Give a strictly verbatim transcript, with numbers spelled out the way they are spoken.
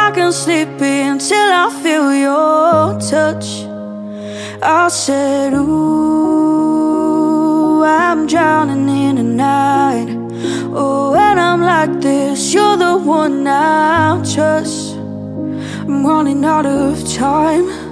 dark and sleepy until I feel your touch. I said, ooh, I'm drowning in the night. Oh, when I'm like this, you're the one I trust. I'm running out of time.